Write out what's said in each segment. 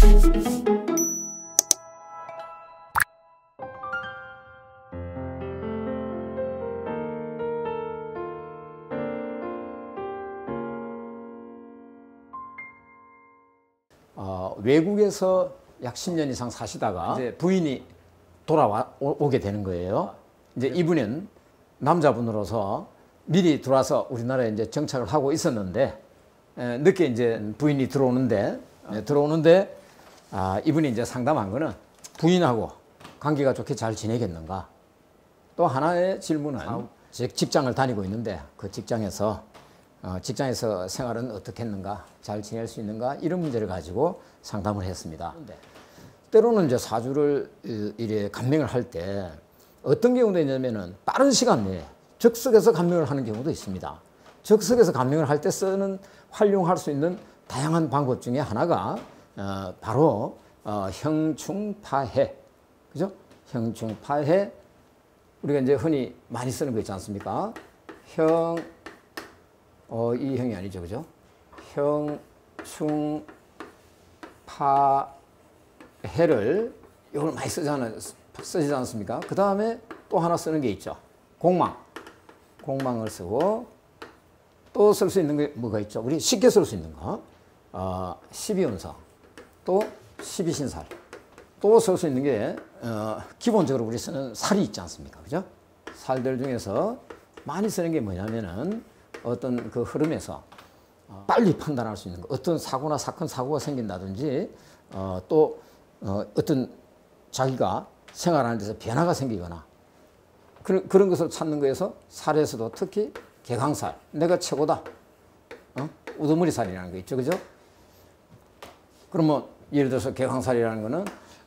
외국에서 약 10년 이상 사시다가 이제 부인이 오게 되는 거예요. 이제 이분은 남자분으로서 미리 들어와서 우리나라에 이제 정착을 하고 있었는데, 늦게 이제 부인이 들어오는데 이분이 이제 상담한 거는 부인하고 관계가 좋게 잘 지내겠는가. 또 하나의 질문은 직장을 다니고 있는데 그 직장에서 생활은 어떻게 했는가, 잘 지낼 수 있는가, 이런 문제를 가지고 상담을 했습니다. 때로는 이제 사주를 이래 감명을 할 때 어떤 경우도 있냐면은 빠른 시간 내에 즉석에서 감명을 하는 경우도 있습니다. 즉석에서 감명을 할 때 활용할 수 있는 다양한 방법 중에 하나가 바로 형충파해, 그죠? 형충파해, 우리가 이제 흔히 많이 쓰는 거 있지 않습니까? 이 형이 아니죠, 그죠? 형충파해를 이걸 많이 쓰지 않습니까? 그 다음에 또 하나 쓰는 게 있죠. 공망을 쓰고, 또 쓸 수 있는 게 뭐가 있죠? 우리 쉽게 쓸 수 있는 거, 12운성, 또 12신살, 또 쓸 수 있는 게 기본적으로 우리 쓰는 살이 있지 않습니까? 그죠? 살들 중에서 많이 쓰는 게 뭐냐면은 어떤 그 흐름에서 빨리 판단할 수 있는 거, 어떤 사고나 사고가 생긴다든지, 또 어떤 자기가 생활하는 데서 변화가 생기거나 그런 것을 찾는 거에서 살에서도 특히 개강살, 내가 최고다, 우두머리살이라는 거 있죠, 그죠? 그러면 예를 들어서 개강살이라는 거는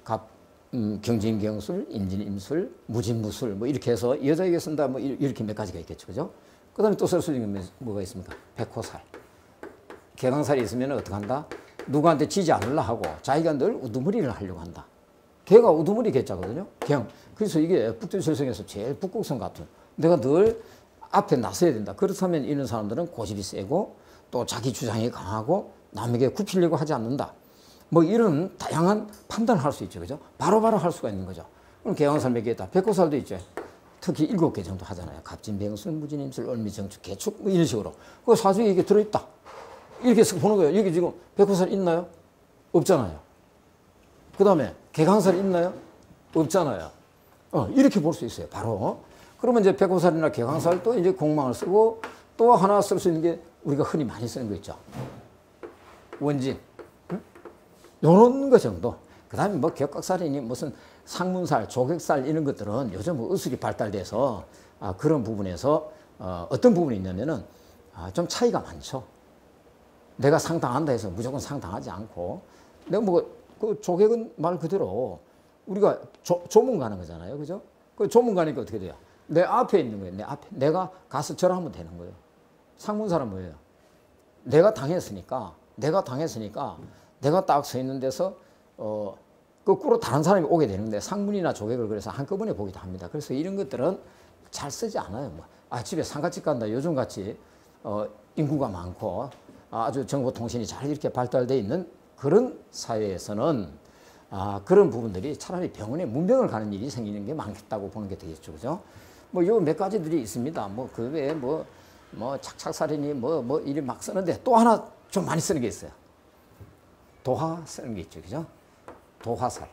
경진경술, 임진임술, 무진무술, 뭐 이렇게 해서 여자에게 쓴다, 뭐 이렇게 몇 가지가 있겠죠, 그죠? 그 다음에 또 쓸 수 있는 게 뭐가 있습니까? 백호살. 개강살이 있으면 어떡한다? 누구한테 지지 않으려 하고 자기가 늘 우두머리를 하려고 한다. 개가 우두머리 개자거든요. 그래서 이게 북두칠성에서 제일 북극성 같은, 내가 늘 앞에 나서야 된다. 그렇다면 이런 사람들은 고집이 세고 또 자기 주장이 강하고 남에게 굽히려고 하지 않는다. 뭐 이런 다양한 판단을 할 수 있죠, 그죠? 바로바로 할 수가 있는 거죠. 그럼 개강살 몇 개 있다. 백호살도 있죠. 특히 7개 정도 하잖아요. 갑진병술, 무진임술, 얼미정축, 개축, 뭐 이런 식으로. 그 사주에 이게 들어있다. 이렇게 해서 보는 거예요. 여기 지금 백호살 있나요? 없잖아요. 그 다음에 개강살 있나요? 없잖아요. 이렇게 볼 수 있어요. 바로. 그러면 이제 백호살이나 개강살 또 이제 공망을 쓰고, 또 하나 쓸 수 있는 게 우리가 흔히 많이 쓰는 거 있죠. 원진. 요런 거 정도. 그 다음에 뭐 격각살이니 무슨 상문살, 조객살 이런 것들은 요즘 뭐 의술이 발달돼서 그런 부분에서 어떤 부분이 있냐면은 좀 차이가 많죠. 내가 상당한다 해서 무조건 상당하지 않고, 내가 뭐 그 조객은 말 그대로 우리가 조문 가는 거잖아요, 그죠? 그 조문 가니까 어떻게 돼요? 내 앞에 있는 거예요. 내 앞에 내가 가서 절하면 되는 거예요. 상문살은 뭐예요? 내가 당했으니까 내가 딱 서 있는 데서 거꾸로 다른 사람이 오게 되는데, 상문이나 조객을 그래서 한꺼번에 보기도 합니다. 그래서 이런 것들은 잘 쓰지 않아요. 집에 상가집 간다. 요즘같이 인구가 많고 아주 정보통신이 잘 이렇게 발달되어 있는 그런 사회에서는 그런 부분들이 차라리 병원에 문병을 가는 일이 생기는 게 많겠다고 보는 게 되겠죠, 그죠? 뭐 요 몇 가지들이 있습니다. 뭐 그 외에 뭐 착착살이니 뭐 이리 막 쓰는데, 또 하나 좀 많이 쓰는 게 있어요. 도화 쓰는 게 있죠, 그죠? 도화살.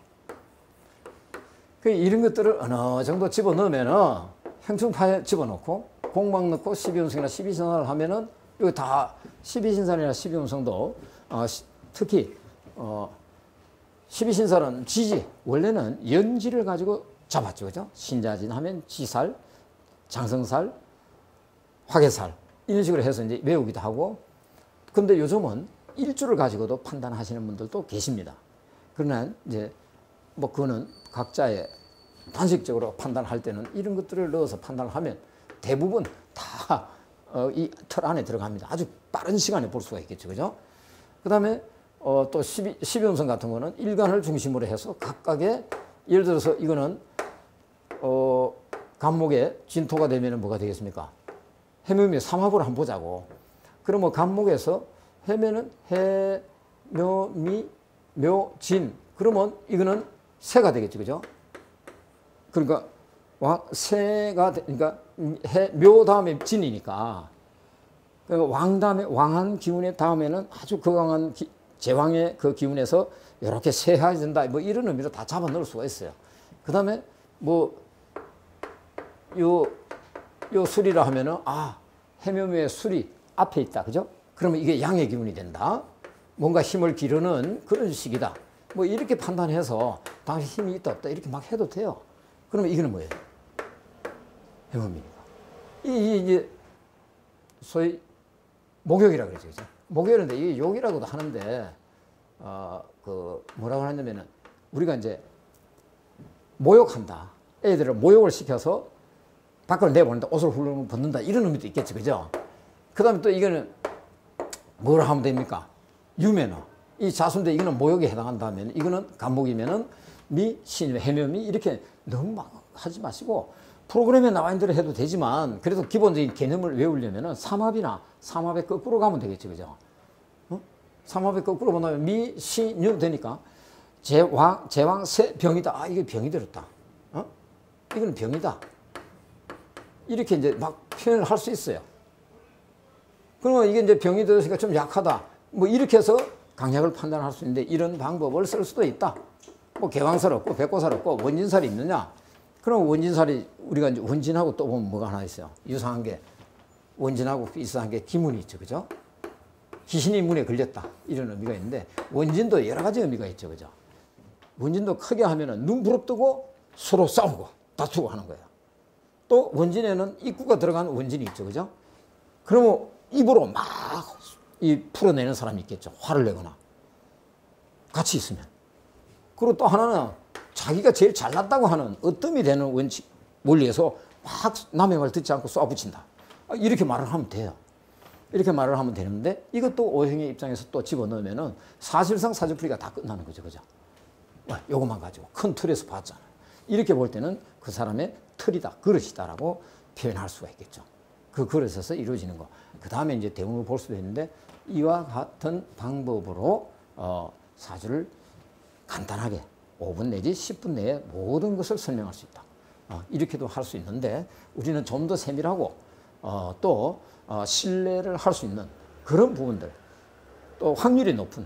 이런 것들을 어느 정도 집어넣으면은 형충파에 집어넣고 공망 넣고 12운성이나 12신살을 하면은 이거 다 12신살이나 12운성도 특히 12신살은 지지, 원래는 연지를 가지고 잡았죠, 그죠? 신자진 하면 지살, 장성살, 화개살 이런 식으로 해서 이제 외우기도 하고, 근데 요즘은 일주를 가지고도 판단하시는 분들도 계십니다. 그러나 이제 뭐 그거는 각자의 단식적으로 판단할 때는 이런 것들을 넣어서 판단을 하면 대부분 다 이 틀 안에 들어갑니다. 아주 빠른 시간에 볼 수가 있겠죠, 그죠? 그 다음에 또 12운성 같은 거는 일간을 중심으로 해서 각각의, 예를 들어서 이거는 간목에 진토가 되면 뭐가 되겠습니까? 해묘미 삼합을 한번 보자고. 그러면 간목에서 해면은 해묘미 묘, 진. 그러면 이거는 새가 되겠죠. 그죠? 그러니까 새가 그러니까 묘 다음에 진이니까 그러니까 왕 다음에 왕한 기운의 다음에는 아주 거강한 제왕의 그 기운에서 이렇게 새해진다 뭐 이런 의미로 다 잡아 넣을 수가 있어요. 그 다음에 뭐 요 술이라 하면은 해묘묘의 술이 앞에 있다. 그죠? 그러면 이게 양의 기운이 된다. 뭔가 힘을 기르는 그런 식이다. 뭐 이렇게 판단해서 당시 힘이 있다 없다 이렇게 막 해도 돼요. 그러면 이거는 뭐예요? 해묘입니다. 이제 소위 목욕이라 그러죠. 그죠? 목욕인데 이게 욕이라고도 하는데 그 뭐라고 하냐면은 우리가 이제 모욕한다. 애들을 모욕을 시켜서 밖으로 내보낸다. 옷을 훌렁 벗는다. 이런 의미도 있겠죠. 그죠? 그 다음에 또 이거는 뭐라 하면 됩니까? 유매너. 이 자수인데 이거는 모욕에 해당한다면 이거는 간목이면은 미, 신, 해묘미 이렇게 너무 막 하지 마시고 프로그램에 나와 있는 대로 해도 되지만 그래도 기본적인 개념을 외우려면은 삼합이나 삼합에 거꾸로 가면 되겠죠. 그죠? 삼합에 거꾸로 보면 미, 시, 유 되니까 제왕, 세, 병이다. 이게 병이 들었다. 이건 병이다. 이렇게 이제 막 표현을 할 수 있어요. 그러면 이게 이제 병이 들었으니까 좀 약하다. 뭐 이렇게 해서 강약을 판단할 수 있는데 이런 방법을 쓸 수도 있다. 뭐 개왕살 없고 백고살 없고 원진살이 있느냐? 그럼 원진살이 우리가 이제 원진하고 또 보면 뭐가 하나 있어요. 유사한 게 원진하고 비슷한 게 기문이 있죠. 그죠? 귀신이 문에 걸렸다. 이런 의미가 있는데 원진도 여러 가지 의미가 있죠. 그죠? 원진도 크게 하면은 눈 부릅뜨고 서로 싸우고 다투고 하는 거예요. 또 원진에는 입구가 들어간 원진이 있죠. 그죠? 그러면 입으로 막 풀어내는 사람이 있겠죠. 화를 내거나. 같이 있으면. 그리고 또 하나는 자기가 제일 잘났다고 하는 어뜸이 되는 원칙, 원리에서 막 남의 말 듣지 않고 쏴붙인다. 이렇게 말을 하면 돼요. 이렇게 말을 하면 되는데 이것도 오행의 입장에서 또 집어넣으면은 사실상 사주풀이가 다 끝나는 거죠. 그죠? 요것만 가지고 큰 틀에서 봤잖아요. 이렇게 볼 때는 그 사람의 틀이다, 그릇이다라고 표현할 수가 있겠죠. 그 그릇에서 이루어지는 거. 그 다음에 이제 대운을 볼 수도 있는데 이와 같은 방법으로 사주를 간단하게 5분 내지 10분 내에 모든 것을 설명할 수 있다. 이렇게도 할 수 있는데 우리는 좀 더 세밀하고 또 신뢰를 할 수 있는 그런 부분들 또 확률이 높은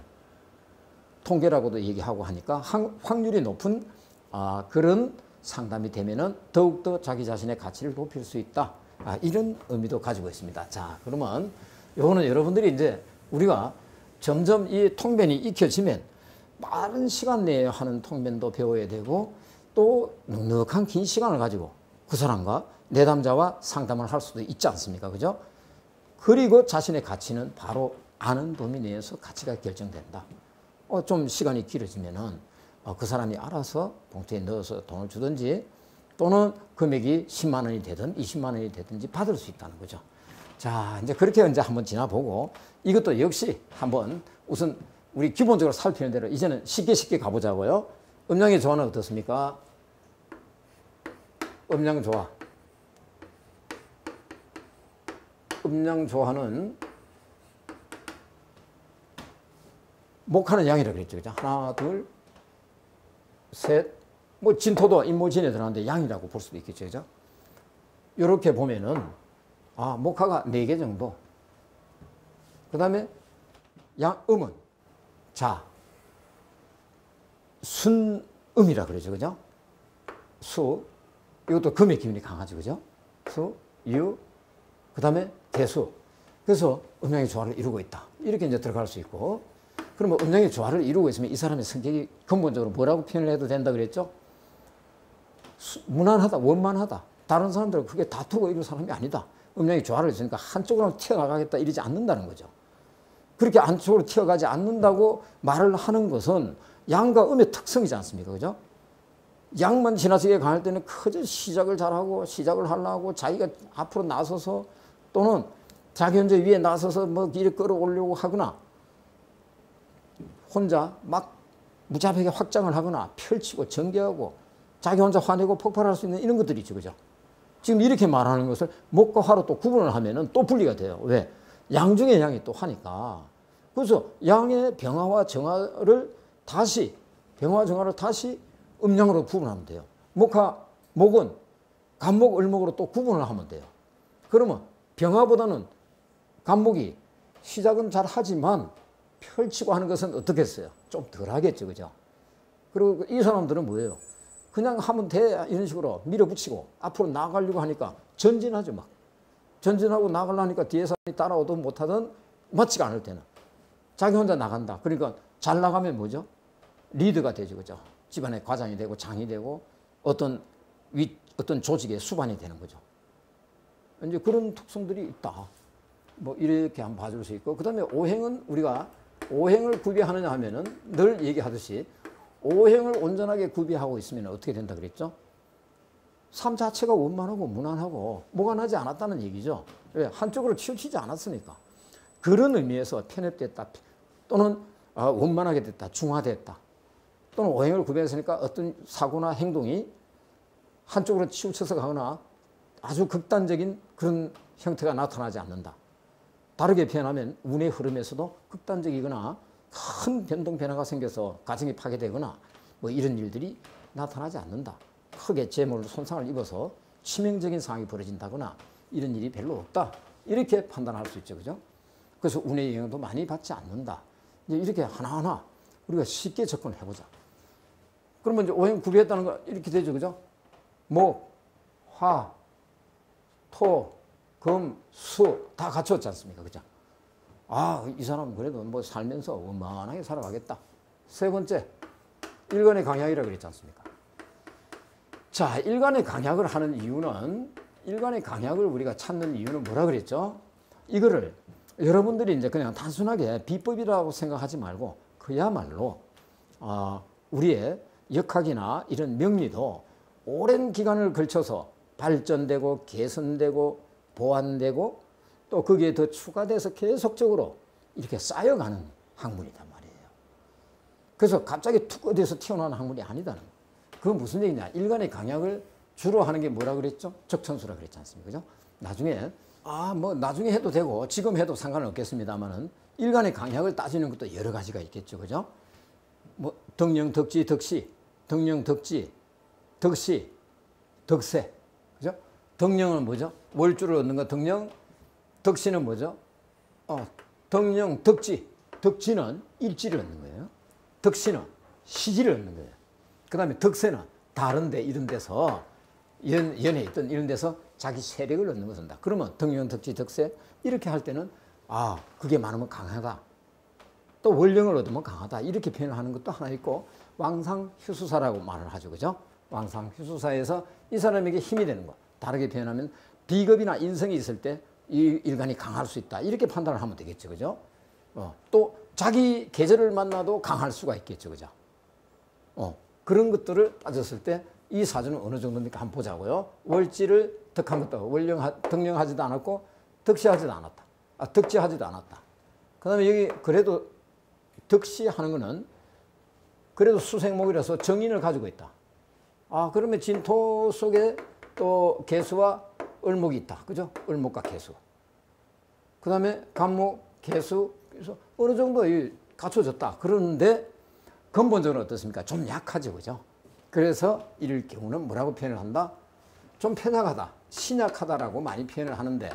통계라고도 얘기하고 하니까 확률이 높은 그런 상담이 되면은 더욱더 자기 자신의 가치를 높일 수 있다. 이런 의미도 가지고 있습니다. 자, 그러면 요거는 여러분들이 이제 우리가 점점 이 통변이 익혀지면 빠른 시간 내에 하는 통변도 배워야 되고 또 넉넉한 긴 시간을 가지고 그 사람과 내담자와 상담을 할 수도 있지 않습니까? 그죠? 그리고 자신의 가치는 바로 아는 범위 내에서 가치가 결정된다. 좀 시간이 길어지면은 그 사람이 알아서 봉투에 넣어서 돈을 주든지 또는 금액이 10만 원이 되든 20만 원이 되든지 받을 수 있다는 거죠. 자, 이제 그렇게 이제 한번 지나보고 이것도 역시 한번 우선 우리 기본적으로 살피는 대로 이제는 쉽게 가보자고요. 음양의 조화는 어떻습니까? 음양 조화. 음양 조화는 목하는 양이라고 그랬죠. 그죠? 하나, 둘, 셋, 뭐 진토도 인모진에 들어가는데 양이라고 볼 수도 있겠죠. 그죠? 이렇게 보면은 목화가 4개 정도. 그 다음에 음은 자, 순음이라 그러죠. 그죠? 수, 이것도 금의 기운이 강하죠. 그죠? 수, 유, 그 다음에 대수. 그래서 음양의 조화를 이루고 있다. 이렇게 이제 들어갈 수 있고. 그러면 음양의 조화를 이루고 있으면 이 사람의 성격이 근본적으로 뭐라고 표현을 해도 된다 그랬죠? 무난하다, 원만하다. 다른 사람들은 그게 다투고 이런 사람이 아니다. 음양의 조화를 있으니까 한쪽으로 튀어나가겠다 이러지 않는다는 거죠. 그렇게 안쪽으로 튀어가지 않는다고 말을 하는 것은 양과 음의 특성이지 않습니까? 그죠? 양만 지나치게 강할 때는 그저 시작을 잘하고 시작을 하려고 자기가 앞으로 나서서 또는 자기 혼자 위에 나서서 뭐 일을 끌어올려고 하거나 혼자 막 무자비하게 확장을 하거나 펼치고 전개하고 자기 혼자 화내고 폭발할 수 있는 이런 것들이 있죠. 그죠? 지금 이렇게 말하는 것을 목과 화로 또 구분을 하면은 또 분리가 돼요. 왜? 양 중에 양이 또 하니까. 그래서 양의 병화와 정화를 다시 병화정화를 다시 음양으로 구분하면 돼요. 목은 간목, 을목으로 또 구분을 하면 돼요. 그러면 병화보다는 간목이 시작은 잘 하지만 펼치고 하는 것은 어떻겠어요? 좀 덜 하겠죠. 그죠? 그리고 이 사람들은 뭐예요? 그냥 하면 돼. 이런 식으로 밀어붙이고 앞으로 나가려고 하니까 전진하죠. 막. 전진하고 나가려니까 뒤에 사람이 따라오도 못하던 맞지가 않을 때는. 자기 혼자 나간다. 그러니까 잘 나가면 뭐죠? 리더가 되죠. 그죠? 집안의 과장이 되고 장이 되고 어떤 조직의 수반이 되는 거죠. 이제 그런 특성들이 있다. 뭐 이렇게 한번 봐줄 수 있고, 그 다음에 오행은 우리가 오행을 구비하느냐 하면은 늘 얘기하듯이 오행을 온전하게 구비하고 있으면 어떻게 된다 그랬죠? 삶 자체가 원만하고 무난하고 뭐가 나지 않았다는 얘기죠. 왜? 한쪽으로 치우치지 않았으니까. 그런 의미에서 편협됐다 또는 원만하게 됐다, 중화됐다 또는 오행을 구비했으니까 어떤 사고나 행동이 한쪽으로 치우쳐서 가거나 아주 극단적인 그런 형태가 나타나지 않는다. 다르게 표현하면 운의 흐름에서도 극단적이거나 큰 변동 변화가 생겨서 가정이 파괴되거나 뭐 이런 일들이 나타나지 않는다. 크게 재물 손상을 입어서 치명적인 상황이 벌어진다거나 이런 일이 별로 없다. 이렇게 판단할 수 있죠. 그죠? 그래서 운의 영향도 많이 받지 않는다. 이제 이렇게 하나하나 우리가 쉽게 접근을 해보자. 그러면 이제 오행 구비했다는 거 이렇게 되죠. 그죠? 목, 화, 토, 금, 수 다 갖췄지 않습니까? 그죠? 이 사람은 그래도 뭐 살면서 원만하게 살아가겠다. 세 번째, 일간의 강약이라고 그랬지 않습니까? 자, 일간의 강약을 하는 이유는, 일간의 강약을 우리가 찾는 이유는 뭐라 그랬죠? 이거를 여러분들이 이제 그냥 단순하게 비법이라고 생각하지 말고 그야말로 우리의 역학이나 이런 명리도 오랜 기간을 걸쳐서 발전되고 개선되고 보완되고 또 거기에 더 추가돼서 계속적으로 이렇게 쌓여가는 학문이단 말이에요. 그래서 갑자기 툭 어디서 튀어나오는 학문이 아니다는 거예요. 그건 무슨 얘기냐? 일간의 강약을 주로 하는 게 뭐라 그랬죠? 적천수라 그랬지 않습니까? 그죠? 나중에 나중에 해도 되고 지금 해도 상관은 없겠습니다만은 일간의 강약을 따지는 것도 여러 가지가 있겠죠. 그죠? 뭐 덕령, 덕지, 덕시, 덕령, 덕지, 덕시, 덕세. 그죠? 덕령은 뭐죠? 월주를 얻는 거 덕령, 덕시는 뭐죠? 덕령, 덕지. 덕지는 일지를 얻는 거예요. 덕시는 시지를 얻는 거예요. 그 다음에 덕세는 다른데 이런 데서 연에 있던 이런 데서 자기 세력을 얻는 것을 한다. 그러면 덕령, 덕지, 덕세 이렇게 할 때는 그게 많으면 강하다. 또 원령을 얻으면 강하다. 이렇게 표현을 하는 것도 하나 있고 왕상휴수사라고 말을 하죠. 그죠? 왕상휴수사에서 이 사람에게 힘이 되는 거. 다르게 표현하면 비겁이나 인성이 있을 때 이 일간이 강할 수 있다. 이렇게 판단을 하면 되겠죠. 그죠? 또 자기 계절을 만나도 강할 수가 있겠죠. 그죠? 그런 것들을 따졌을 때 이 사주는 어느 정도입니까? 한번 보자고요. 월지를 덕한 것도 덕령하지도 않았고 덕시하지도 않았다. 덕지하지도 않았다. 그 다음에 여기 그래도 덕시하는 거는 그래도 수생목이라서 정인을 가지고 있다. 그러면 진토 속에 또 개수와 을목이 있다. 그죠? 을목과 개수. 그 다음에 간목, 개수. 그래서 어느 정도 갖춰졌다. 그런데 근본적으로 어떻습니까? 좀 약하죠. 그죠? 그래서 이럴 경우는 뭐라고 표현을 한다? 좀 편약하다. 신약하다라고 많이 표현을 하는데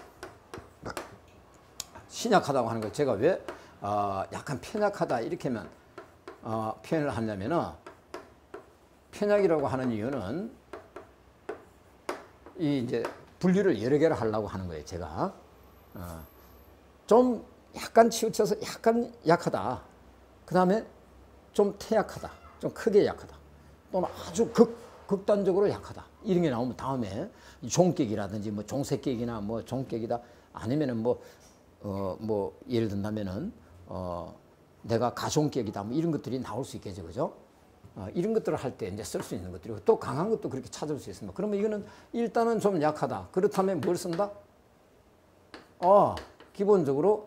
신약하다고 하는 걸 제가 왜 약간 편약하다 이렇게만 표현을 하냐면은 편약이라고 하는 이유는 이제 분류를 여러 개를 하려고 하는 거예요. 제가 좀 약간 치우쳐서 약간 약하다. 그 다음에 좀 태약하다. 좀 크게 약하다. 또는 아주 극단적으로 약하다. 이런 게 나오면 다음에 종격이라든지 뭐 종색격이나 뭐 종격이다. 아니면은 뭐 예를 든다면은 내가 가종격이다. 뭐 이런 것들이 나올 수 있겠죠. 그죠? 이런 것들을 할 때 이제 쓸 수 있는 것들이고 또 강한 것도 그렇게 찾을 수 있습니다. 그러면 이거는 일단은 좀 약하다. 그렇다면 뭘 쓴다? 기본적으로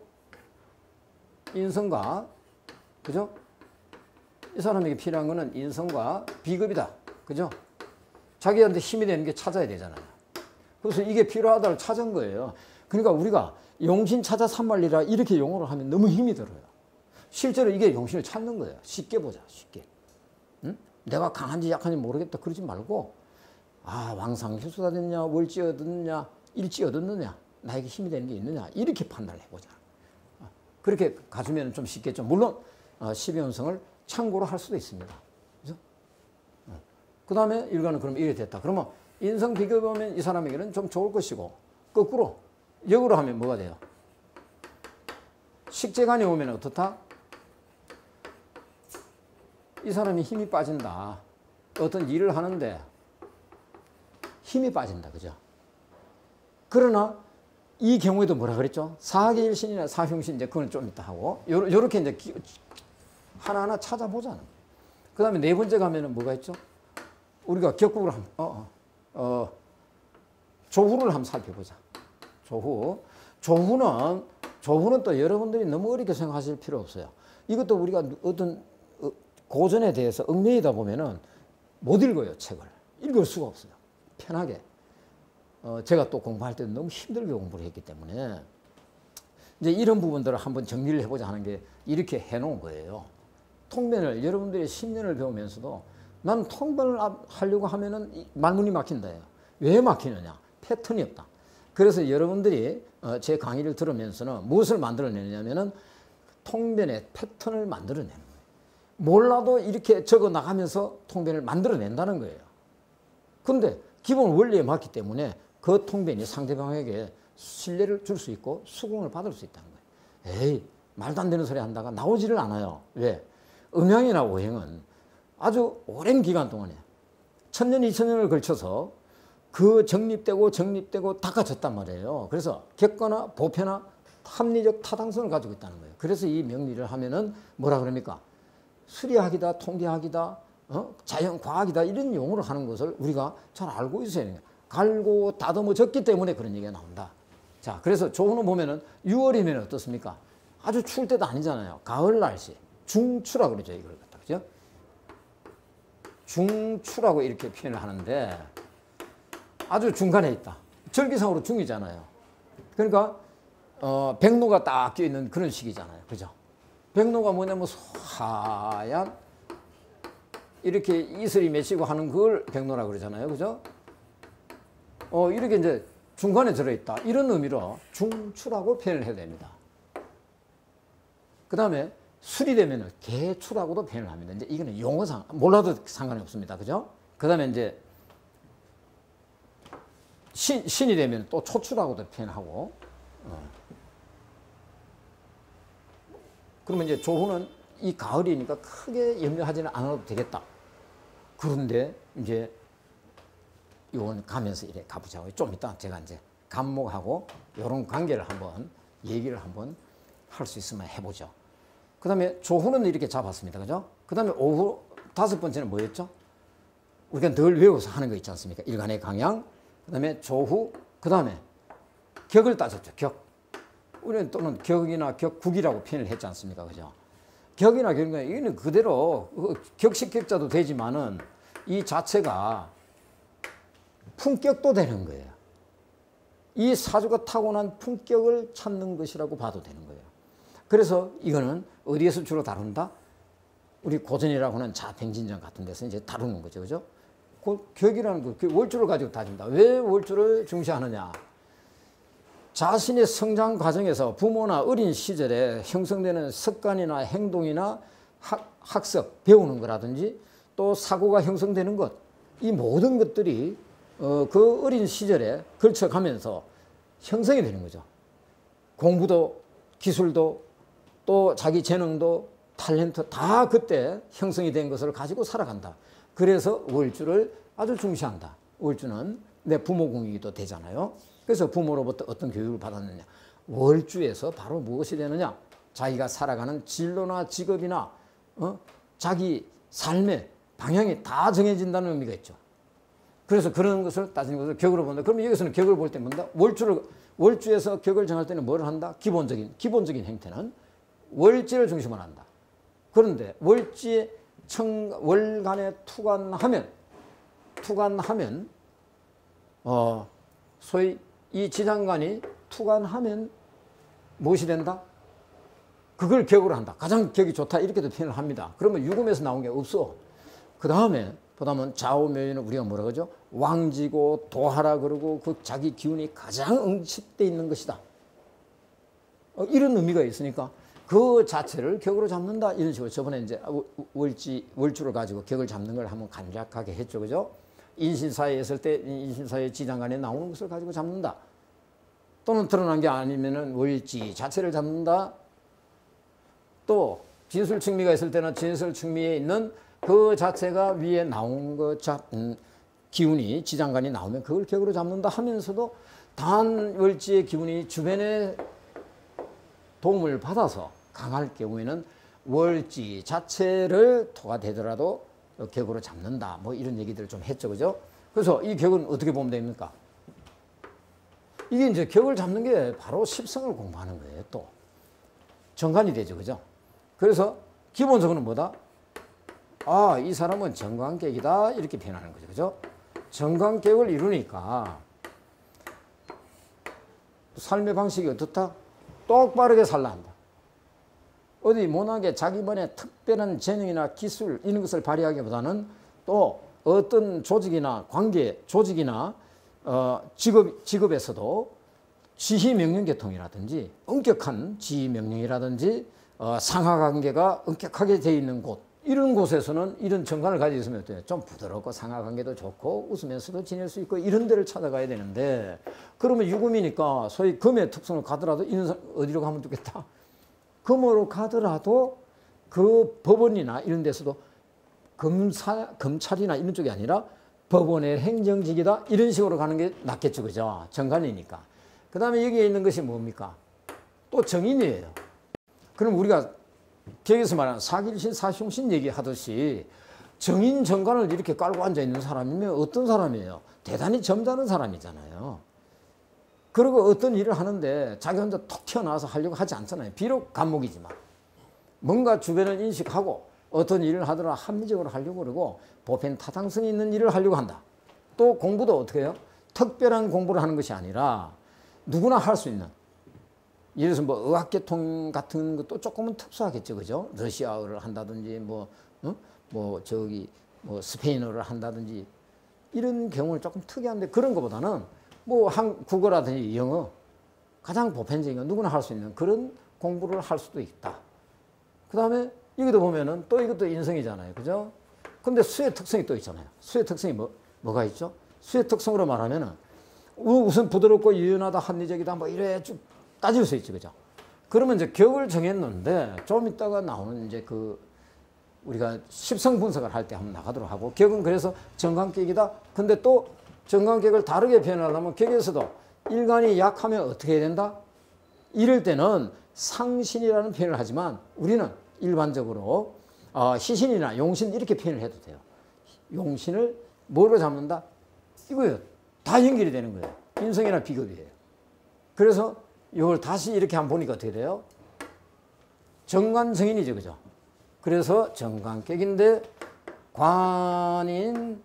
인성과, 그죠? 이 사람에게 필요한 거는 인성과 비겁이다. 그죠? 자기한테 힘이 되는 게 찾아야 되잖아요. 그래서 이게 필요하다를 찾은 거예요. 그러니까 우리가 용신 찾아 산말리라 이렇게 용어를 하면 너무 힘이 들어요. 실제로 이게 용신을 찾는 거예요. 쉽게 보자, 쉽게. 응? 내가 강한지 약한지 모르겠다 그러지 말고, 아, 왕상휴수가 됐냐, 월지 얻었느냐, 일지 얻었느냐, 나에게 힘이 되는 게 있느냐, 이렇게 판단을 해보자. 그렇게 가주면 좀 쉽겠죠. 물론 12운성을 참고로 할 수도 있습니다. 그죠? 그 다음에 일간은 그럼 이래 됐다. 그러면 인성 비교해보면 이 사람에게는 좀 좋을 것이고, 거꾸로 역으로 하면 뭐가 돼요? 식재간이 오면 어떻다? 이 사람이 힘이 빠진다. 어떤 일을 하는데 힘이 빠진다. 그죠? 그러나 이 경우에도 뭐라 그랬죠? 사계일신이나 사흉신, 이제 그건 좀 이따 하고, 요렇게 이제 하나하나 찾아보자는. 그 다음에 네 번째 가면은 뭐가 있죠? 우리가 격국을 조후를 한번 살펴보자. 조후는 또 여러분들이 너무 어렵게 생각하실 필요 없어요. 이것도 우리가 어떤 고전에 대해서 얽매이다 보면은 못 읽어요, 책을. 읽을 수가 없어요. 편하게. 제가 또 공부할 때도 너무 힘들게 공부를 했기 때문에 이제 이런 부분들을 한번 정리를 해보자 하는 게 이렇게 해놓은 거예요. 통변을 여러분들이 10년을 배우면서도 나는 통변을 하려고 하면은 말문이 막힌다. 왜 막히느냐? 패턴이 없다. 그래서 여러분들이 제 강의를 들으면서는 무엇을 만들어내느냐면은 통변의 패턴을 만들어내는 거예요. 몰라도 이렇게 적어 나가면서 통변을 만들어낸다는 거예요. 근데 기본 원리에 맞기 때문에 그 통변이 상대방에게 신뢰를 줄 수 있고 수긍을 받을 수 있다는 거예요. 에이, 말도 안 되는 소리 한다가 나오지를 않아요. 왜? 음양이나 오행은 아주 오랜 기간 동안에 1000년, 2000년을 걸쳐서 그 정립되고 닦아졌단 말이에요. 그래서 객관화, 보편화, 합리적 타당성을 가지고 있다는 거예요. 그래서 이 명리를 하면은 뭐라 그럽니까? 수리학이다, 통계학이다, 자연과학이다, 이런 용어를 하는 것을 우리가 잘 알고 있어야 돼요. 갈고 다듬어졌기 때문에 그런 얘기가 나온다. 자, 그래서 조후는 보면은 6월이면 어떻습니까? 아주 추울 때도 아니잖아요. 가을 날씨. 중추라고 그러죠, 이걸 갖다. 그죠? 중추라고 이렇게 표현을 하는데 아주 중간에 있다. 절기상으로 중이잖아요. 그러니까 백로가 딱 껴있는 그런 시기잖아요. 그죠? 백로가 뭐냐면 하얀 이렇게 이슬이 맺히고 하는 그걸 백로라고 그러잖아요. 그죠? 이렇게 이제 중간에 들어있다. 이런 의미로 중추라고 표현을 해야 됩니다. 그 다음에 술이 되면은 개추라고도 표현을 합니다. 이제 이거는 용어상, 몰라도 상관이 없습니다. 그죠? 그 다음에 이제 신이 되면 또 초추라고도 표현하고, 그러면 이제 조후는 이 가을이니까 크게 염려하지는 않아도 되겠다. 그런데 이제 이건 가면서 이래 가보자고. 좀 이따 제가 이제 간목하고 이런 관계를 한번 얘기를 한번 할 수 있으면 해보죠. 그 다음에 조후는 이렇게 잡았습니다. 그죠? 그 다음에 오후 5번째는 뭐였죠? 우리가 늘 외워서 하는 거 있지 않습니까? 일간의 강양, 그 다음에 조후, 그 다음에 격을 따졌죠. 격. 우리는 또는 격이나 격국이라고 표현을 했지 않습니까? 그죠? 격이나 격이나 이거는 그대로 격식격자도 되지만은 이 자체가 품격도 되는 거예요. 이 사주가 타고난 품격을 찾는 것이라고 봐도 되는 거예요. 그래서 이거는 어디에서 주로 다룬다? 우리 고전이라고 하는 자팽진전 같은 데서 이제 다루는 거죠. 그죠? 그 격이라는 그 월주를 가지고 다룬다. 왜 월주를 중시하느냐? 자신의 성장 과정에서 부모나 어린 시절에 형성되는 습관이나 행동이나 학습, 배우는 거라든지 또 사고가 형성되는 것, 이 모든 것들이 그 어린 시절에 걸쳐가면서 형성이 되는 거죠. 공부도 기술도 또 자기 재능도 탤런트 다 그때 형성이 된 것을 가지고 살아간다. 그래서 월주를 아주 중시한다. 월주는 내 부모궁이기도 되잖아요. 그래서 부모로부터 어떤 교육을 받았느냐. 월주에서 바로 무엇이 되느냐. 자기가 살아가는 진로나 직업이나 자기 삶의 방향이 다 정해진다는 의미가 있죠. 그래서 그런 것을 따지는 것을 격으로 본다. 그러면 여기서는 격을 볼 때 뭔가 월주에서 격을 정할 때는 뭘 한다? 기본적인 행태는 월지를 중심으로 한다. 그런데 월지에 월간에 투관하면 소위 이 지장간이 투관하면 무엇이 된다? 그걸 격으로 한다. 가장 격이 좋다. 이렇게도 표현을 합니다. 그러면 유금에서 나온 게 없어. 그 다음에 보다면 좌우묘에는 우리가 뭐라 그러죠? 왕지고 도하라 그러고 그 자기 기운이 가장 응축되어 있는 것이다. 이런 의미가 있으니까 그 자체를 격으로 잡는다. 이런 식으로 저번에 이제 월주를 가지고 격을 잡는 걸 한번 간략하게 했죠. 그죠? 인신사에 있을 때 인신사의 지장간에 나오는 것을 가지고 잡는다. 또는 드러난 게 아니면은 월지 자체를 잡는다. 또 진술측미가 있을 때는 진술측미에 있는 그 자체가 위에 나온 것 기운이 지장간이 나오면 그걸 격으로 잡는다 하면서도 단 월지의 기운이 주변에 도움을 받아서 강할 경우에는 월지 자체를 토가 되더라도 격으로 잡는다. 뭐 이런 얘기들을 좀 했죠. 그죠? 그래서 이 격은 어떻게 보면 됩니까? 이게 이제 격을 잡는 게 바로 십성을 공부하는 거예요. 또 정관이 되죠. 그죠? 그래서 기본적으로 뭐다? 아, 이 사람은 정관격이다. 이렇게 표현하는 거죠. 그죠? 정관격을 이루니까 삶의 방식이 어떻다? 똑바르게 살라 한다. 어디 못하게 자기만의 특별한 재능이나 기술 이런 것을 발휘하기보다는 또 어떤 조직이나 관계, 조직이나 직업에서도 지휘명령계통이라든지 엄격한 지휘명령이라든지 상하관계가 엄격하게 되어 있는 곳 이런 곳에서는 이런 정관을 가지고 있으면 어때요? 좀 부드럽고 상하관계도 좋고 웃으면서도 지낼 수 있고 이런 데를 찾아가야 되는데 그러면 유금이니까 소위 금의 특성을 가더라도 이런 사람 어디로 가면 좋겠다? 금으로 가더라도 그 법원이나 이런 데서도 검찰이나 이런 쪽이 아니라 법원의 행정직이다 이런 식으로 가는 게 낫겠죠. 그죠? 정관이니까. 그 다음에 여기에 있는 것이 뭡니까? 또 정인이에요. 그럼 우리가 격에서 말하는 사길신, 사흉신 얘기하듯이 정인 정관을 이렇게 깔고 앉아있는 사람이면 어떤 사람이에요? 대단히 점잖은 사람이잖아요. 그리고 어떤 일을 하는데 자기 혼자 톡 튀어나와서 하려고 하지 않잖아요. 비록 간목이지만. 뭔가 주변을 인식하고 어떤 일을 하더라도 합리적으로 하려고 그러고 보편 타당성이 있는 일을 하려고 한다. 또 공부도 어떻게 해요? 특별한 공부를 하는 것이 아니라 누구나 할 수 있는 예를 들어서 뭐 의학계통 같은 것도 조금은 특수하겠죠. 그죠? 러시아어를 한다든지 뭐 스페인어를 한다든지 이런 경우는 조금 특이한데 그런 것보다는 뭐 국어라든지 영어 가장 보편적인 건 누구나 할 수 있는 그런 공부를 할 수도 있다. 그 다음에 여기도 보면은 또 이것도 인성이잖아요. 그죠? 근데 수의 특성이 또 있잖아요. 수의 특성이 뭐가 있죠? 수의 특성으로 말하면은 우선 부드럽고 유연하다, 합리적이다, 뭐 이래 쭉 따질 수 있죠. 그죠? 그러면 이제 격을 정했는데 좀 이따가 나오는 이제 우리가 십성 분석을 할 때 한번 나가도록 하고 격은 그래서 정관격이다. 근데 또 정관격을 다르게 표현하려면 격에서도 일간이 약하면 어떻게 해야 된다? 이럴 때는 상신이라는 표현을 하지만 우리는 일반적으로 희신이나 용신 이렇게 표현을 해도 돼요. 용신을 뭐로 잡는다? 이거예요. 다 연결이 되는 거예요. 인성이나 비겁이에요. 그래서 이걸 다시 이렇게 한번 보니까 어떻게 돼요? 정관정인이죠. 그죠? 그래서 정관격인데 관인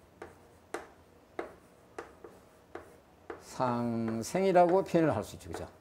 상생이라고 표현을 할 수 있죠. 그죠?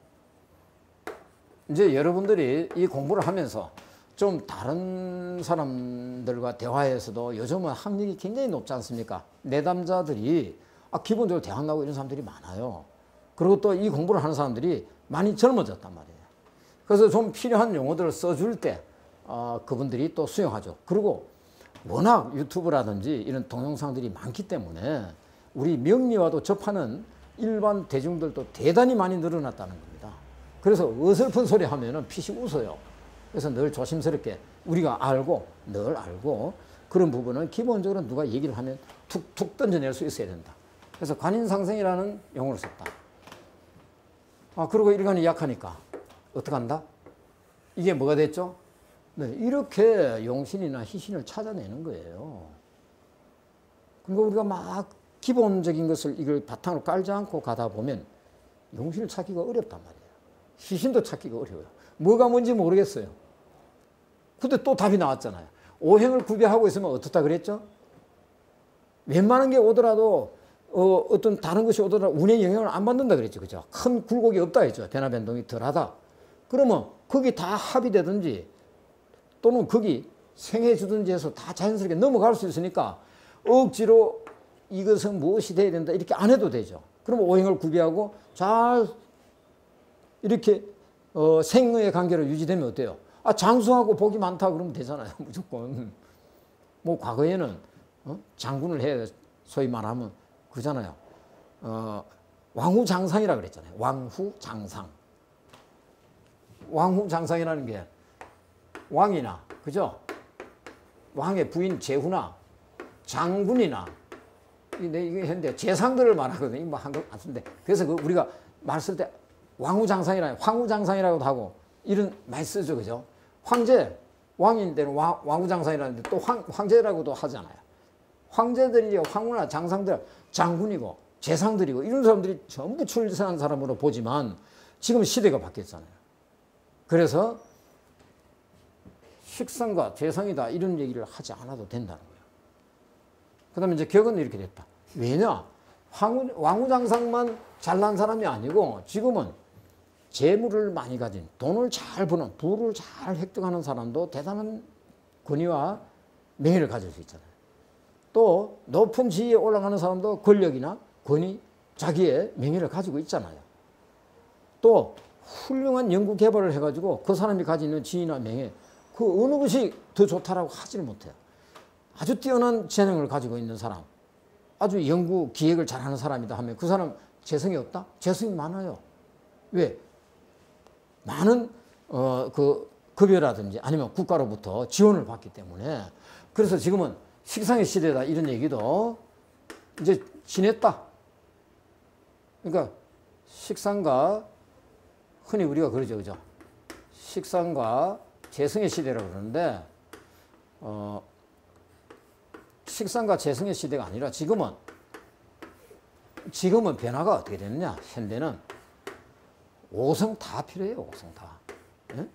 이제 여러분들이 이 공부를 하면서 좀 다른 사람들과 대화에서도 요즘은 학력이 굉장히 높지 않습니까? 내담자들이 기본적으로 대학 나오고 이런 사람들이 많아요. 그리고 또 이 공부를 하는 사람들이 많이 젊어졌단 말이에요. 그래서 좀 필요한 용어들을 써줄 때 그분들이 또 수용하죠. 그리고 워낙 유튜브라든지 이런 동영상들이 많기 때문에 우리 명리와도 접하는 일반 대중들도 대단히 많이 늘어났다는 겁니다. 그래서 어설픈 소리 하면은 피식 웃어요. 그래서 늘 조심스럽게 우리가 늘 알고 그런 부분은 기본적으로 누가 얘기를 하면 툭툭 던져낼 수 있어야 된다. 그래서 관인상생이라는 용어를 썼다. 그리고 일간이 약하니까 어떡한다? 이게 뭐가 됐죠? 네, 이렇게 용신이나 희신을 찾아내는 거예요. 그러니까 우리가 막 기본적인 것을 이걸 바탕으로 깔지 않고 가다 보면 용신을 찾기가 어렵단 말이에요. 희신도 찾기가 어려워요. 뭐가 뭔지 모르겠어요. 근데 또 답이 나왔잖아요. 오행을 구비하고 있으면 어떻다 그랬죠? 웬만한 게 오더라도 어떤 다른 것이 오더라도 운에 영향을 안 받는다 그랬죠. 그죠? 큰 굴곡이 없다 했죠. 변화 변동이 덜하다. 그러면 거기 다 합의되든지 또는 거기 생해주든지 해서 다 자연스럽게 넘어갈 수 있으니까 억지로 이것은 무엇이 돼야 된다 이렇게 안 해도 되죠. 그러면 오행을 구비하고 잘 이렇게 생의 관계로 유지되면 어때요? 장수하고 복이 많다 그러면 되잖아요. 무조건. 뭐 과거에는 장군을 해 소위 말하면 그잖아요. 왕후장상이라 그랬잖아요. 왕후장상. 왕후장상이라는 게 왕이나 그죠? 왕의 부인 제후나 장군이나 이게 했는데 재상들을 말하거든요. 뭐 한글 안 쓰는데 그래서 우리가 말 쓸 때 왕후장상이라 황후장상이라고도 하고 이런 많이 쓰죠, 그죠? 황제 왕인데는 왕후장상이라는데 또 황제라고도 하잖아요. 황제들이 황후나 장상들 장군이고 재상들이고 이런 사람들이 전부 출세한 사람으로 보지만 지금 시대가 바뀌었잖아요. 그래서 식상과 재상이다 이런 얘기를 하지 않아도 된다는 거예요. 그 다음에 이제 격은 이렇게 됐다. 왜냐? 왕후장상만 잘난 사람이 아니고 지금은 재물을 많이 가진 돈을 잘 버는 부를 잘 획득하는 사람도 대단한 권위와 명예를 가질 수 있잖아요. 또 높은 지위에 올라가는 사람도 권력이나 권위, 자기의 명예를 가지고 있잖아요. 또 훌륭한 연구 개발을 해가지고 그 사람이 가지고 있는 지위나 명예 그 어느 것이 더 좋다라고 하지를 못해요. 아주 뛰어난 재능을 가지고 있는 사람, 아주 연구 기획을 잘하는 사람이다 하면 그 사람 재성이 없다? 재성이 많아요. 왜? 많은 그 급여라든지 아니면 국가로부터 지원을 받기 때문에. 그래서 지금은 식상의 시대다 이런 얘기도 이제 지냈다. 그러니까 식상과 흔히 우리가 그러죠, 그죠? 식상과 재성의 시대라고 그러는데 식상과 재성의 시대가 아니라 지금은 변화가 어떻게 됐느냐? 현대는 오성 다 필요해요. 오성 다. 네?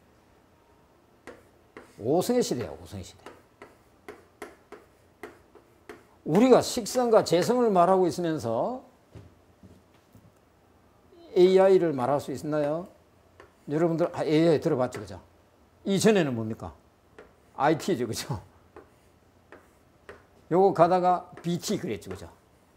오성의 시대예요. 오성의 시대. 우리가 식상과 재성을 말하고 있으면서 AI를 말할 수 있나요? 여러분들 AI 들어봤죠, 그죠? 이전에는 뭡니까? IT죠, 그죠? 요거 가다가 BT 그랬죠, 그죠?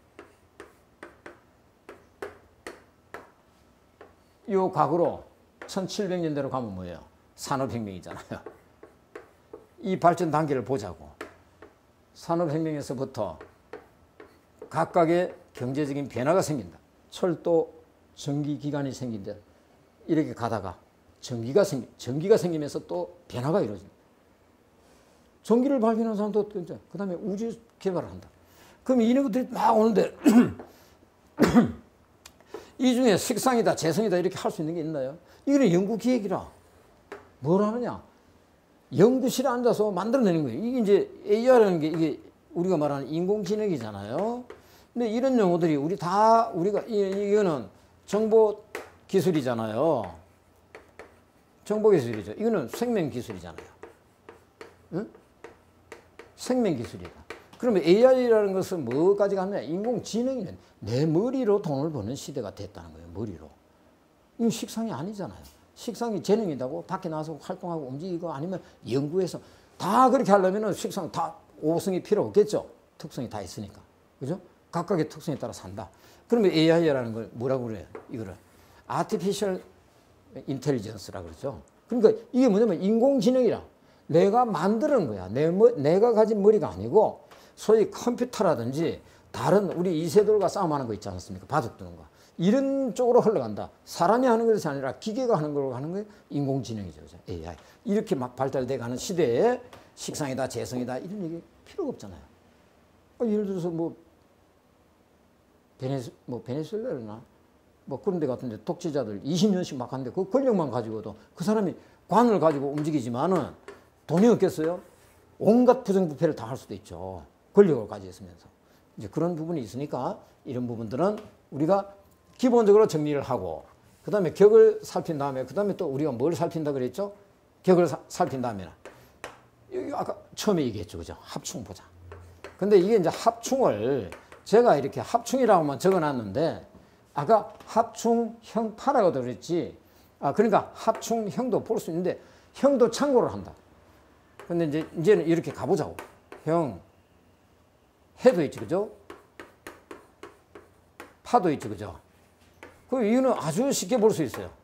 요 과거로 1700년대로 가면 뭐예요? 산업혁명이잖아요. 이 발전 단계를 보자고. 산업혁명에서부터 각각의 경제적인 변화가 생긴다. 철도, 전기기관이 생긴다. 이렇게 가다가 전기가 생기면서 또 변화가 이루어진다. 전기를 발견한 사람도 그 다음에 우주 개발을 한다. 그럼 이런 것들이 막 오는데 이 중에 식상이다, 재성이다 이렇게 할 수 있는 게 있나요? 이거는 연구기획이라. 뭘 하느냐? 연구실에 앉아서 만들어내는 거예요. 이게 이제 AI라는 게 이게 우리가 말하는 인공지능이잖아요. 근데 이런 용어들이 이거는 정보 기술이잖아요. 정보 기술이죠. 이거는 생명 기술이잖아요. 응? 생명 기술이다. 그러면 AI라는 것은 뭐까지 갔느냐? 인공지능이는 내 머리로 돈을 버는 시대가 됐다는 거예요. 머리로. 이건 식상이 아니잖아요. 식상이 재능이다고 밖에 나와서 활동하고 움직이고 아니면 연구해서 다 그렇게 하려면 식상 다 오성이 필요 없겠죠. 특성이 다 있으니까. 그죠? 각각의 특성에 따라 산다. 그러면 AI라는 걸 뭐라고 그래요? 이거를 Artificial Intelligence라고 그러죠. 그러니까 이게 뭐냐면 인공지능이라. 내가 만드는 거야. 내가 가진 머리가 아니고 소위 컴퓨터라든지 다른 우리 이세돌과 싸움하는 거 있지 않습니까? 바둑 두는 거. 이런 쪽으로 흘러간다. 사람이 하는 것이 아니라 기계가 하는 걸로 가는 거예요. 인공지능이죠. AI. 이렇게 막 발달돼 가는 시대에 식상이다, 재성이다 이런 얘기 필요가 없잖아요. 예를 들어서 베네수엘라나 그런 데 같은데 독재자들 20년씩 막 하는데 그 권력만 가지고도 그 사람이 관을 가지고 움직이지만은 돈이 없겠어요? 온갖 부정부패를 다 할 수도 있죠. 권력을 가지고 있으면서. 이제 그런 부분이 있으니까 이런 부분들은 우리가 기본적으로 정리를 하고 그 다음에 격을 살핀 다음에 그 다음에 또 우리가 뭘 살핀다 그랬죠? 격을 살핀 다음에는 아까 처음에 얘기했죠. 그죠? 합충 보자. 근데 이게 이제 합충을 제가 이렇게 합충이라고만 적어놨는데 아까 합충 형파라고도 그랬지 그러니까 하충형도 볼 수 있는데 형도 참고를 한다. 근데 이제는 이렇게 가보자고. 형, 해도 있지, 그죠? 파도 있지, 그죠? 그 이유는 아주 쉽게 볼 수 있어요.